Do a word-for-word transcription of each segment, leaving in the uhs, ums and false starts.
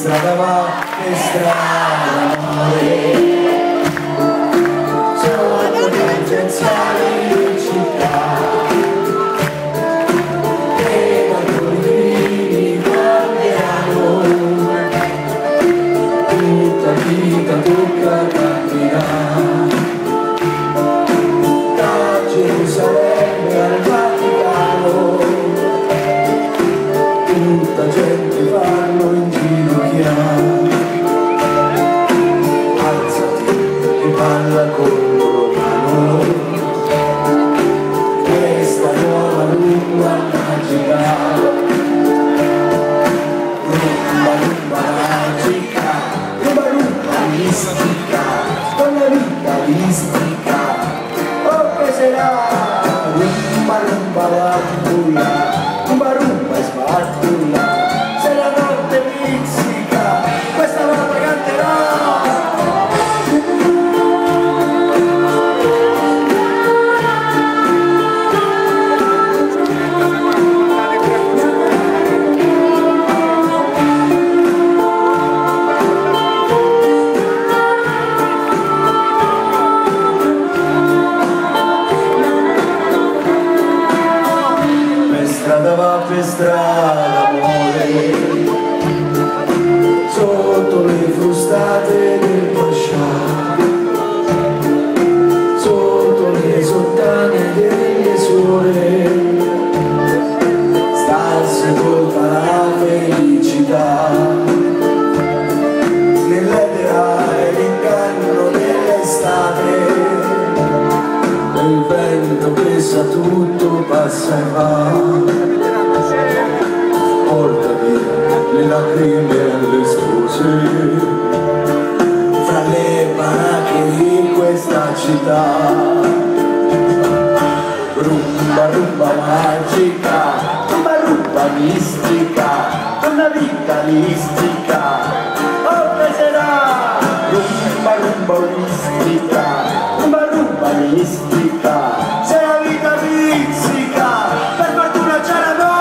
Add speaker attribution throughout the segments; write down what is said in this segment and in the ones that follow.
Speaker 1: strada va, che strada muore. Sotto gli tangenziali in città, e da colibrini guardiamo, tutta vita tocca camminare, da Gerusalemme al Vaticano, tutta gente vanno in ginocchiare. Alzati e balla con loro mano, questa nuova lingua magica, rumba rumba magica, rumba rumba mistica, con la vita mistica. Oh, che sarà? Rumba rumba bambulla, rumba rumba e sbarbulla, se la notte pizzica, questa volta canterò. Strada va per strada amore, sotto le frustate del pascià, sotto le sottane delle suore, sta sepolta la felicità, nell'edera e l'inganno dell'estate, il vento che sa tutto passa e va, porta via le lacrime e le scuse, fra le baracche di questa città. Rumba rumba magica, rumba rumba mistica, una vita mistica. Oh, che sarà? Rumba rumba mistica, rumba rumba mistica, se la vita pizzica, per fortuna c'è la no.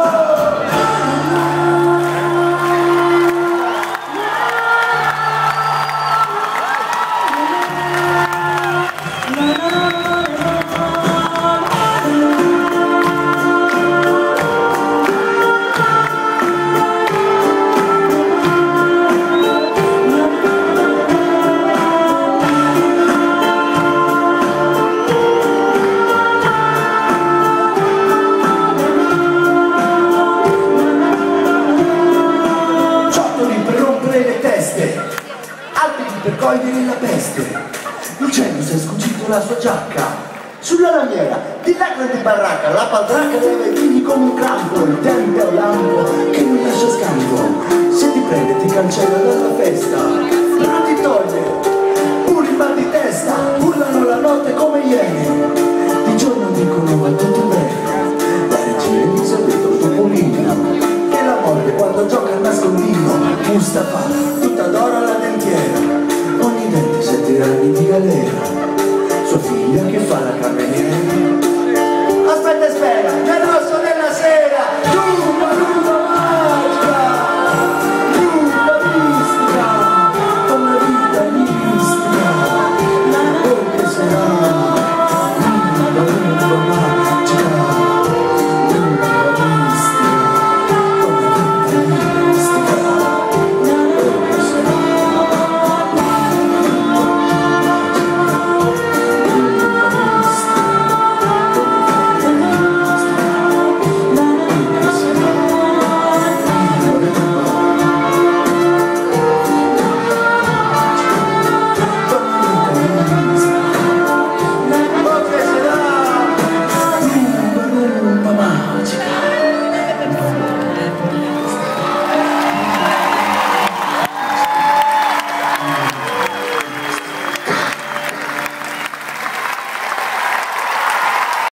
Speaker 1: Per cogliere la peste, l'uccello si è sfuggito la sua giacca sulla lamiera di là grande baracca, la patraca deve dirgli come un crampo, il tempo è un lampo che non lascia scampo, se ti prende ti cancella dalla festa, non ti toglie pure il mal di testa, urlano la notte come iene, di giorno dicono a te